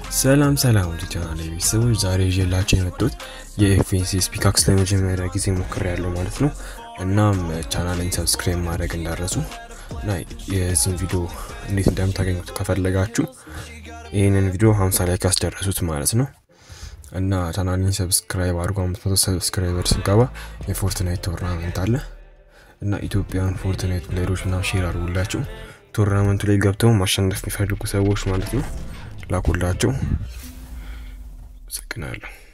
ሰላም ወደ ቻናሌ ቤተሰቦች ዛሬ ይዤላችሁ የመጣሁት የኤፍኤንሲኤስ ፒካክስ ለመጀመሪያ ጊዜ ሞክሬያለሁ ማለት ነው። እናም ቻናሌን ሰብስክራይብ ማድረግ እንዳትረሱ እና የዚህን ቪዲዮ እንዴት እንደምታገኙት ከፈለጋችሁ ይሄንን ቪዲዮ 50 ላይክ አስደርሱት ማለት ነው። እና ቻናሌን ሰብስክራይብ አድርጉ። 500 ሰብስክራይበር ሲገባ የፎርትናይት ቶርናመንት አለ እና ኢትዮጵያን ፎርትናይት ፕሌየሮችና ሼር አድርጉላችሁ። ቶርናመንቱ ላይ ገብተው ማሸነፍ የሚፈልጉ ሰዎች ማለት ነው ላኩላቸው። ሰክናለሁ።